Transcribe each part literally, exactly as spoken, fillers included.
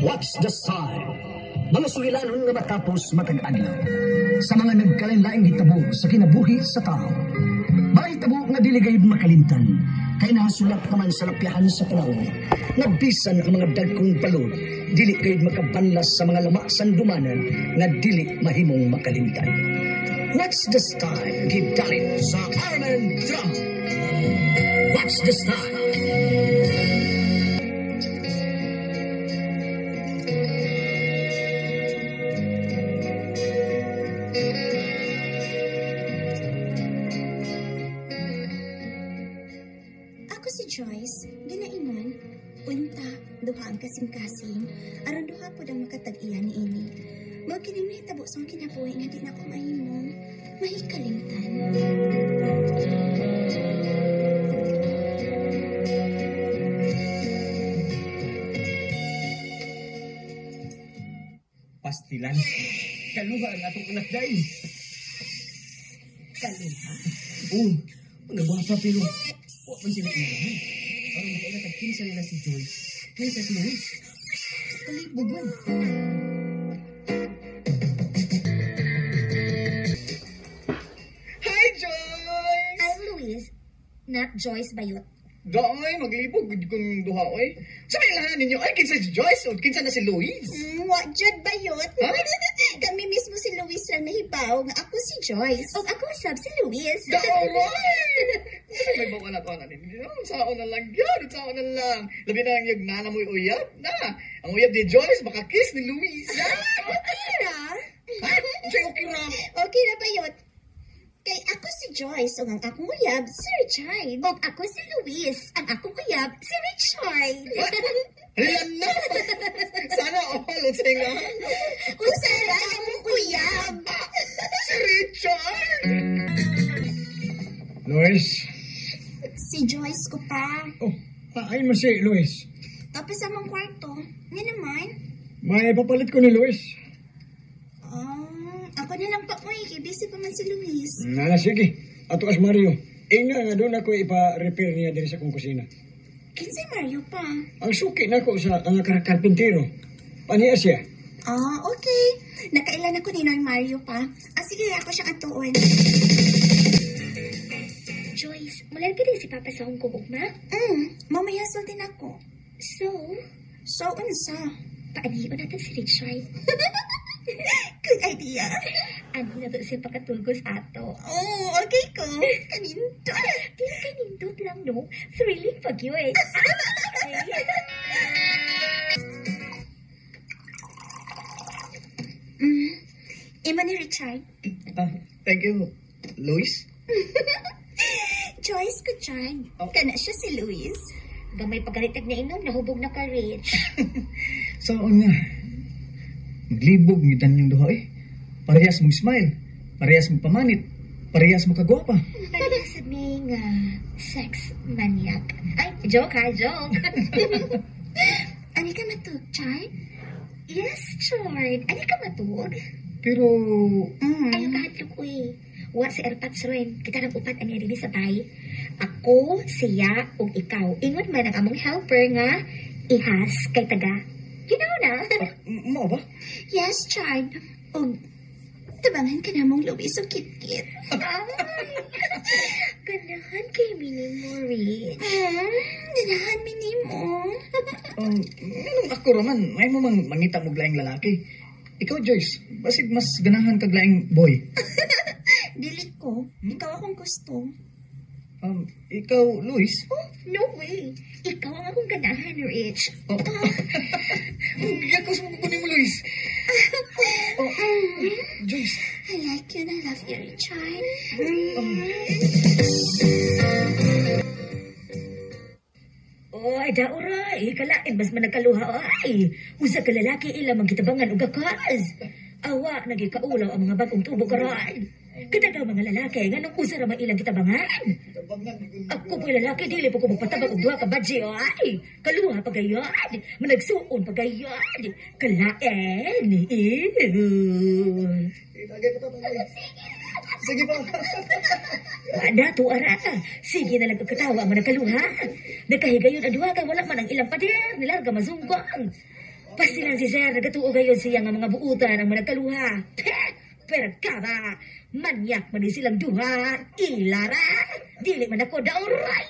What's the sign? Mga sulilanon nga matapos matag-adlaw sa mga nagkalain-laing hitabo sa kinabuhi sa tao. Mga hitabo nga dili gayud makalimtan kay nasulat naman sa lapyahan sa panahon. Nabisan ang mga dagkong balod, dili gayud makabanlas sa mga lama sandumanan nga dili mahimong makalimtan. What's the style? Gidalit sa Arman Drama. What's the style? Ako si Joyce, ginaingon, unta, duha ang kasing-kasing, aron duha po ang makatag-iyan ni ini. Mao kining nahitabo sa akong kinabuhi nga di na ko mahimong mahikalimtan. Pastilan. Kaluha ang atong anak dahil. Kaluha? Oo, mga gwapa pero huwag man sila inahan. Parang magkailan tagkinsa nila si Joyce. Kaya sa si Luis. Kalibugan. Hi, Joyce! I'm Luis, not Joyce Bayot. Daoy, maglibog gud kung duha oy. Sa may lahan ninyo ay kinsa si Joyce o kinsa na si Luis? Mm, wa jud Bayot. Ha? Kami mismo si Luis lang nahibaw nga ako si Joyce. O ako sab si Luis. Daoy! May bawa na ko na ninyo. Saon na lang yun, saon na lang. Labi na ang yung nana mo'y uyab na. Ang uyab ni Joyce makakiss ni Luis. Okay ra? Ha? Sa'yo okay ra? Okay na Bayot. Kay ako si Joyce, o ang akong uyab, si Richard. O ako si Luis, ang akong uyab, si Richard. Ayan na! Sana all, utsay nga. Usara ang uyab. Si Richard! Luis? Si Joyce ko pa. Oh, ayun mo si Luis. Tapos sa mong kwarto. Nga naman. May papalit ko ni Luis. Um, ako na lang pa, uy. Kay busy pa man si Luis. Nana, sige. Ato as Mario. Inga nga doon ako ipa-repair niya din sa kong kusina. Kinsay Mario pa. Ang suki na ko sa ang karpintero. Paniya siya. Ah, okay. Nakailan ako ni Noy Mario pa. Ah, sige, ako siya atuon. Joyce, mulan ka din si Papa sa akong kugugma? Hmm, mamaya sultin ako. So, So, unsa? paaniwan natin si Richard. Good idea. Ano na to siya pakatulgos ato? Oh, okay ko. Kaninto. Dili kay nindot lang, no? Thrilling pag yun. Hmm, ima ni Richard. Ah, thank you, Luis. Joyce ko dyan. Oh. Kana siya si Luis. Gamay pagalitag na inom, nahubog na ka, Rich. Saon nga. Maglibog ni Dan yung duha eh. Parehas mong smile. Parehas mong pamanit. Parehas mong kagwapa. Ano sabi nga, sex maniac. Ay, joke ha, joke. Ani ka matug, Chard? Yes, Chard. Ano ka matug? Pero, Mm. Ayaw kahadlok ko eh. Wa si Erpats rin. Kita nang upat ani rin sa bay. Ako, siya, ug ikaw. Ingon man ang among helper nga, ihas kay taga. You know na. m- mo ba? Yes, Chard. O, tabangan ka na mong Luis o kit-kit. Ay, ganahan kay Mini mo, Rich. Hmm, dinahan mini mo. Um, anong ako raman? May mo mang mangita mo laing lalaki. Ikaw, Joyce, basig mas ganahan kag laing boy. Dili ko. Ikaw akong gusto. Um, ikaw, Luis? Oh, no way. Ikaw ang akong ganahan, Rich. Oh. Iyak ko sa mga kunin mo, Luis. Oh, Joyce. I like you and I love you, Richard. Oh, ay daura. Ikalain, mas managkaluha. Ay, usa ka lalaki ila magkitabangan o gakas. Awa, nagikaulaw ang mga bagong tubo karon. Kadagaw mga lalaki, nga nung usa raman ilang kitabangan. Ako po'y lalaki, dili po ko magpatabag og duha ka badji, ay. Kaluha pa gayon, managsuon pa gayon. Kalain, ew. Sige pa. Wala to, ara. Sige na lang kagkatawa ang managkaluha. Nagkahigayon ang duha kay wala man ang ilang pader. Nilarga mazunggong. Pasilan si Sir, nagatuo gayon siya nga mga buutan ang mga kaluha. Peh! Pero ka ba? Manyak man din silang duha. Ilara! Dili man ako dauray!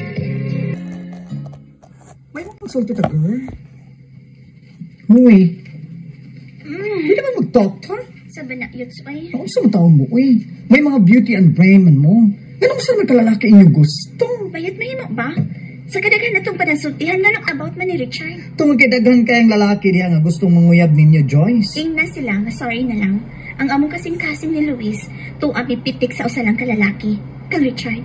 May makonsulta ta, girl. Uy. Mm. Hindi naman mag-doctor. Sabi na, yuts, ay. Ako sa mga mo, uy. May mga beauty and brain man mo. Ganun sa nagkalalaki inyong gusto. Bayat mahimo ba? Sa kadaghan na itong panasultihan na nung about man ni Richard. Tungod kay daghan kayang lalaki diya nga gustong manguyab ninyo, Joyce. Ing na sila, nga sorry na lang. Ang among kasing-kasing ni Luis, tuwa pipitik sa usa lang kalalaki, kang Richard.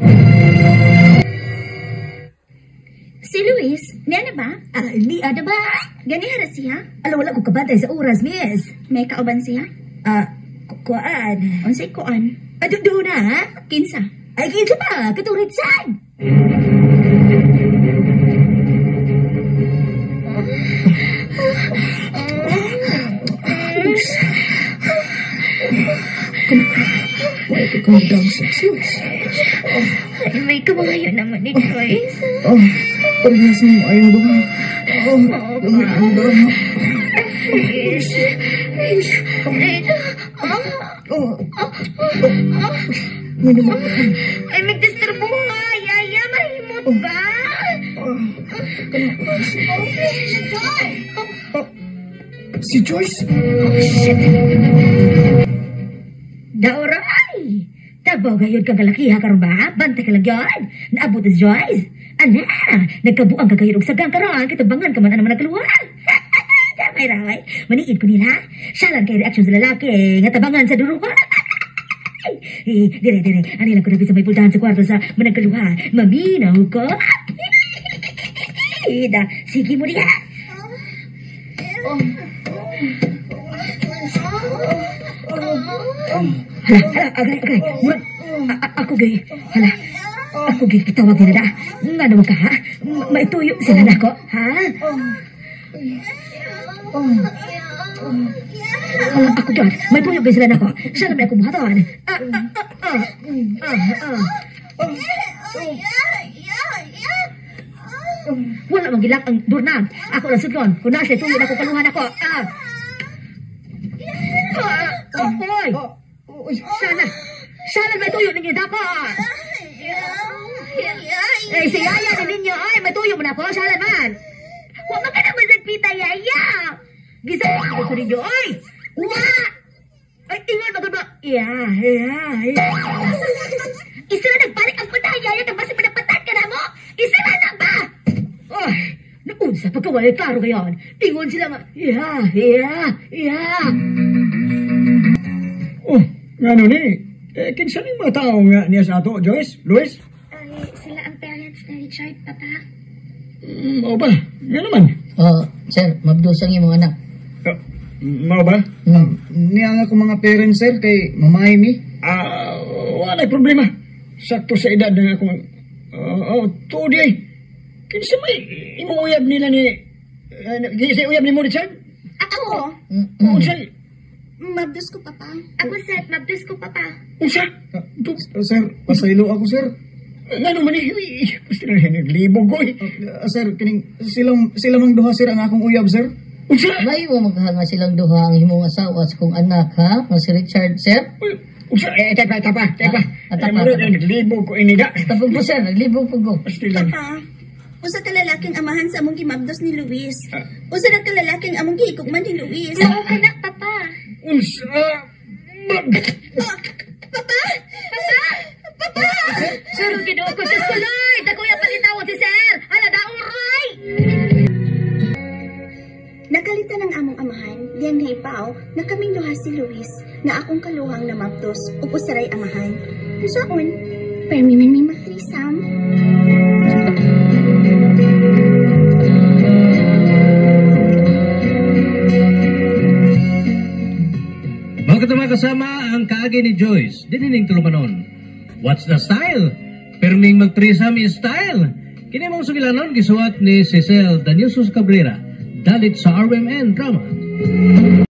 Si Luis, niya na ba? Ah, di ada ba? Gani hara siya? Alo, wala ko kabantay sa oras, miss. May kauban siya? Ah, ku- kuan. Unsay kuan? Ado doon na, ha? Kinsa? Ay, kinsa ba? Katurit saan? Why ka kang dang sexios? Ay, may kamangayon naman ni Joyce. Oh, parehas mo ayong duha. Oh, dami ang dami. Luis. Luis. Oh, may naman. Ay, magdisturbo nga. Yaya, mahimot ba? Si Joyce? Dauray! Tabaw gayon kang kalakiha karon ba? Bantay ka lang yun. Naabot na si Joyce. Ana, nagkabuang ka gayon og sagang karon. Kitabangan ka man naman nagkaluwa. Damay ray. Maniid ko nila. Siya lang kay reaksyon sa lalaki. Nga tabangan sa duruha. Eh, dire, dire. Ani lang ko napit sa may pultahan sa kwarto sa managkaluha. Maminaw ko. Ida, sige mo diya. Hala, hala, agay, agay. Murag, a- a- ako gay. Hala, ako gay, kitawag nila da. Nga naman ka, ha? M- Maituyo sila na ko, ha? Hala, ako gay. May tuyo gay sila na ko. Siya naman ako buhaton. Ah, ah, ah, ah, ah, ah. Wala mang gilak ang durnang. Ako lang sudlon. Kung nasa tuyo na ko kaluhan ako. Ah. Ah, oy. Sana. Sana may tuyo ninyo dapat. Eh, si Yaya na ninyo. Ay, may tuyo mo na po. Sana man. Huwag ka naman nagpita, Yaya. Gisa ko ninyo. Ay, wa. Ay, ingat ako ba? Yeah, yeah, yeah. Isa na nagbalik ang punta, Yaya. Nabasi mo na patat ka na mo. Isa na na ba? Ay, naunsa pagkawalay klaro ngayon. Ingon sila nga. Yeah, yeah, yeah. Oh, nga nun eh. Eh, kinsa ning mga tao nga niya sa ato, Joyce? Luis? Ay, sila ang parents ni Richard, Papa. Mm, o ba? Nga naman. Oh, sir, mabdusang yung mga anak. Uh, mao ba? Hmm. Niya nga akong mga parents, sir, kay Mamay mi. Ah, wala problema. Sakto sa edad na akong... Uh, oh, tuod eh. Kinsa may imuuyab nila ni... Uh, kinsa uyab ni mo, Richard? Ako? Mm-mm. Oo, sir. Mabdus ko, Papa. Ako, sir. Mabdus ko, Papa. Unsa? Uh, sir, pasaylo ako, sir. Nga naman eh. Uy, basta na naglibog ko eh. Uh, sir, kining silang sila mang duha, sir, ang akong uyab, sir. Unsa? May mo maghanga silang duha ang himong asawa sa kong anak, ha? Nga si Richard, sir? Uy, unsa? Eh, tapa, tapa, tapa. Ah, tapa, Eh, mura tapa. na naglibog ko inida. Tapos po, sir, naglibog po ko. Basta lang. Papa, usa ka lalaking amahan sa among gimabdos ni Luis. Ah. Usa na ka lalaking among gihigugman ni Luis. Oo, kana, Papa. Unsa? Mag... Oh, Papa! Papa! Papa! Sir, kinuha ko sa skulay. Dako yung palitawon si sir. Hala, dauray. Nakalitan ng among amahan, diyang naipaw na kaming duha si Luis na akong kaluhang na mabdos ug usaray amahan. Usaon, permi man mi matrisam. Mga katama kasama ang kaagi ni Joyce, dinining tulumanon. What's the style? Perming mag-threesome is style. Kini mong sugilanon gisuwat ni Cecil Daniusos Cabrera, dalit sa R M N Drama.